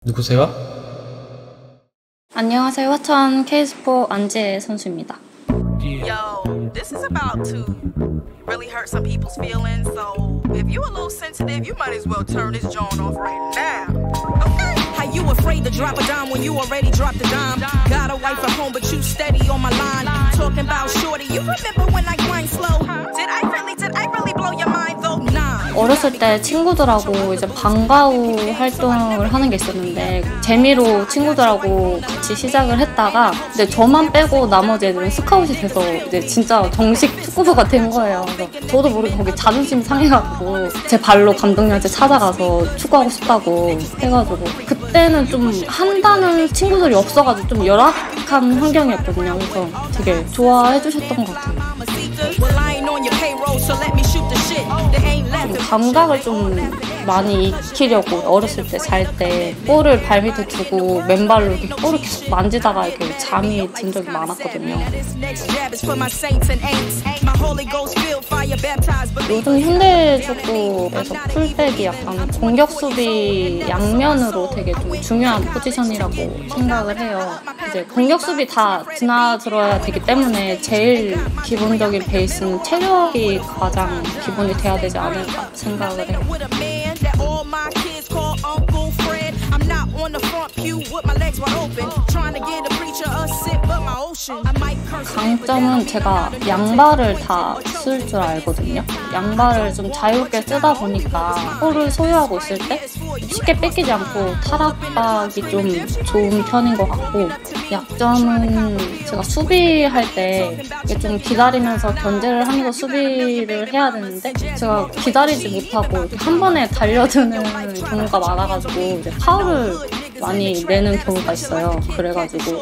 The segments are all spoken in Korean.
누구세요? 안녕하세요. 화천 K-스포 안지혜 선수입니다. Yo, this is about to really hurt some people's feelings. So if you a little sensitive, you might as well turn this joint off right now. Okay? How you afraid to drop a dime when you already dropped a dime? Got a wife at home, but you steady on my line. Talking about shorty, you remember when I grind slow? Did I really blow your mind though? Nah. 어렸을 때 친구들하고 이제 방과 후 활동을 하는 게 있었는데 재미로 친구들하고 같이 시작을 했다가 이제 저만 빼고 나머지 애들은 스카웃이 돼서 이제 진짜 정식 축구부가 된 거예요. 그래서 저도 모르게 거기 자존심 상해가지고 제 발로 감독님한테 찾아가서 축구하고 싶다고 해가지고 그때는 좀 한다는 친구들이 없어가지고 좀 열악한 환경이었거든요. 그래서 되게 좋아해 주셨던 것 같아요. 감각을 좀 많이 익히려고 어렸을 때 잘 때 볼을 발 밑에 두고 맨발로 이렇게 볼을 계속 만지다가 이렇게 잠이 든 적이 많았거든요. 요즘 현대축구에서 풀백이 약간 공격 수비 양면으로 되게 좀 중요한 포지션이라고 생각을 해요. 이제 공격 수비 다 드나들어야 되기 때문에 제일 기본적인 베이스는 체력이 가장 기본이 돼야 되지 않을까 생각을 해요. 강점은 제가 양발을 다 쓸 줄 알거든요. 양발을 좀 자유롭게 쓰다 보니까 볼을 소유하고 있을 때 쉽게 뺏기지 않고 탈압박이 좀 좋은 편인 것 같고, 약점은 제가 수비할 때 좀 기다리면서 견제를 하면서 수비를 해야 되는데 제가 기다리지 못하고 한 번에 달려드는 경우가 많아가지고 이제 파울을 많이 내는 경우가 있어요. 그래가지고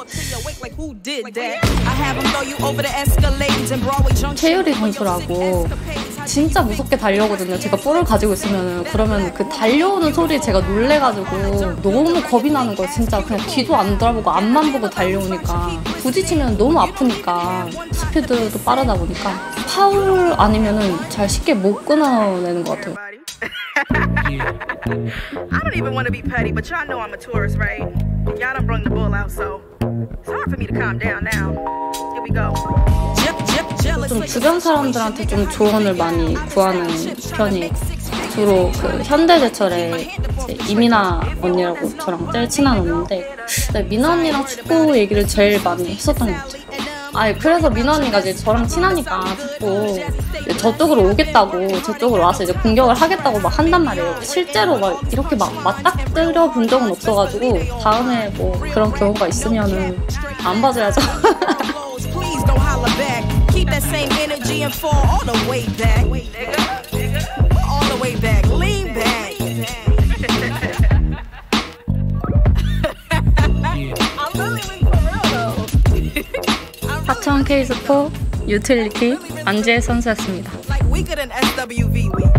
최유리 선수라고 진짜 무섭게 달려오거든요. 제가 볼을 가지고 있으면 그러면 그 달려오는 소리에 제가 놀래가지고 너무 겁이 나는 거예요. 진짜 그냥 뒤도 안 돌아보고 앞만 보고 달려오니까 부딪히면 너무 아프니까 스피드도 빠르다 보니까 파울 아니면은 잘 쉽게 못 끊어내는 것 같아요. I don't even want to be petty, but y'all know I'm a tourist, right? Y'all done brung the bull out, so it's hard for me to calm down now. Here we go. 좀 주변 사람들한테 좀 조언을 많이 구하는 편이에요. 주로 그 현대제철에 이민아 언니라고 저랑 제일 친한 언니인데 미나 언니랑 축구 얘기를 제일 많이 했었던 것 같아요. 그래서 민아 언니가 이제 저랑 친하니까 자꾸 저쪽으로 오겠다고 저쪽으로 와서 이제 공격을 하겠다고 막 한단 말이에요. 실제로 막 이렇게 막 맞닥뜨려 본 적은 없어가지고 다음에 뭐 그런 경우가 있으면은 안 봐줘야죠. 화천 K-스포 유틸리티 안지혜 선수였습니다.